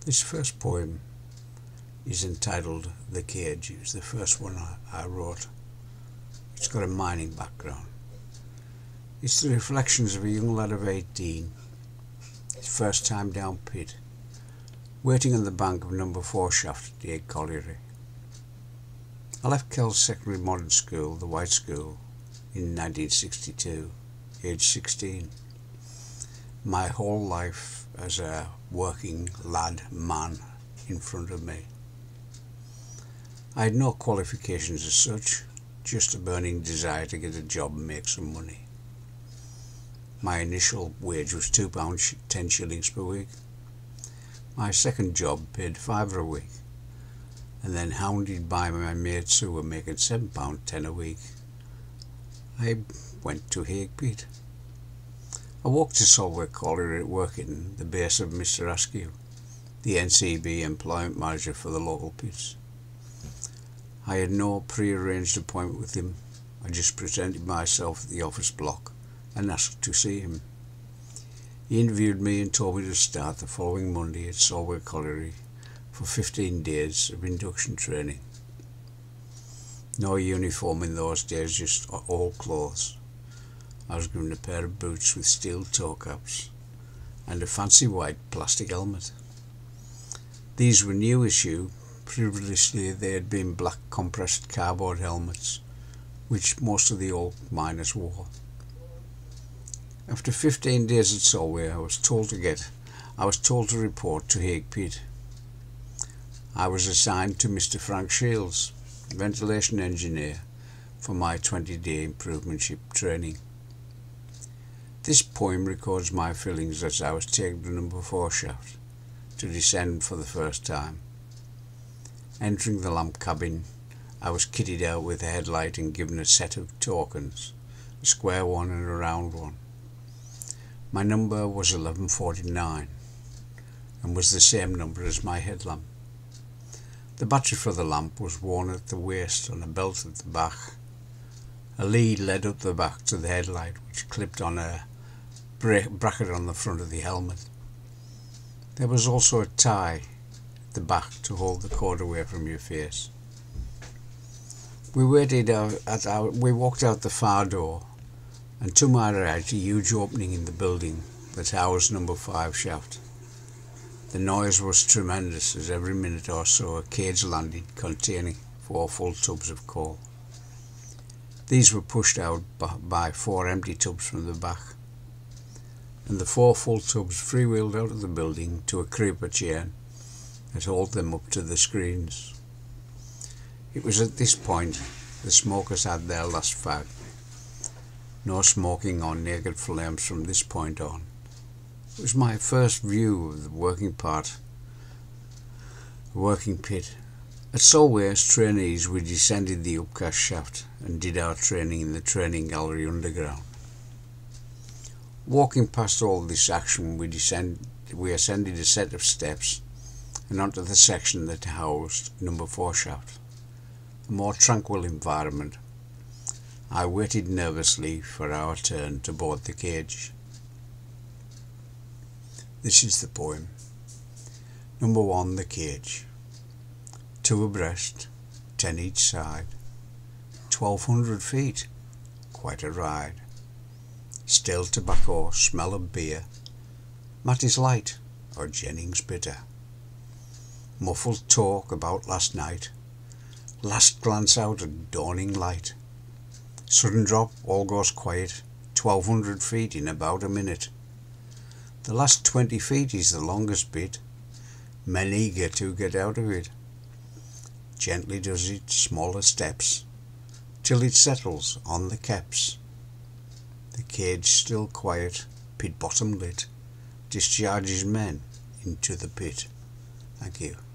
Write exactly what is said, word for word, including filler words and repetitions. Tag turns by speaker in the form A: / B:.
A: This first poem is entitled The Cage. It was the first one I, I wrote. It's got a mining background. It's the reflections of a young lad of eighteen, his first time down pit, waiting on the bank of number four shaft at the Hague Colliery. I left Kells Secondary Modern School, the White School, in nineteen sixty-two, aged sixteen. My whole life as a working lad man in front of me. I had no qualifications as such, just a burning desire to get a job and make some money. My initial wage was two pounds ten shillings per week. My second job paid fiver a week, and then hounded by my mates who were making seven pounds ten a week, I went to Hague Pit. I walked to Solway Colliery at Working, the base of Mister Askew, the N C B employment manager for the local pits. I had no pre-arranged appointment with him. I just presented myself at the office block and asked to see him. He interviewed me and told me to start the following Monday at Solway Colliery for fifteen days of induction training. No uniform in those days, just all clothes. I was given a pair of boots with steel toe caps and a fancy white plastic helmet. These were new issue. Previously they had been black compressed cardboard helmets, which most of the old miners wore. After fifteen days at Solway, I was told to get, I was told to report to Hague Pit. I was assigned to Mister Frank Shields, ventilation engineer, for my twenty-day improvementship training. This poem records my feelings as I was taken to number four shaft to descend for the first time. Entering the lamp cabin, I was kitted out with a headlight and given a set of tokens, a square one and a round one. My number was eleven forty-nine and was the same number as my headlamp. The battery for the lamp was worn at the waist on a belt at the back. A lead led up the back to the headlight, which clipped on a bracket on the front of the helmet. There was also a tie at the back to hold the cord away from your face. We waited out at our, we walked out the far door, and to my right a huge opening in the building that housed number five shaft. The noise was tremendous as every minute or so a cage landed containing four full tubs of coal. These were pushed out by four empty tubs from the back, and the four full tubs freewheeled out of the building to a creeper chain that hauled them up to the screens. It was at this point the smokers had their last fag. No smoking or naked flames from this point on. It was my first view of the working part, the working pit. At Solway, as trainees, we descended the upcast shaft and did our training in the training gallery underground. Walking past all this action, we, descend, we ascended a set of steps and onto the section that housed number four shaft, a more tranquil environment. I waited nervously for our turn to board the cage. This is the poem. Number one, The Cage. Two abreast, ten each side, twelve hundred feet, quite a ride. Stale tobacco, smell of beer, Matty's light or Jennings bitter. Muffled talk about last night, last glance out at dawning light. Sudden drop, all goes quiet, twelve hundred feet in about a minute. The last twenty feet is the longest bit, men eager to get out of it. Gently does it, smaller steps, till it settles on the caps. The cage still quiet, pit bottom lit, discharges men into the pit. Thank you.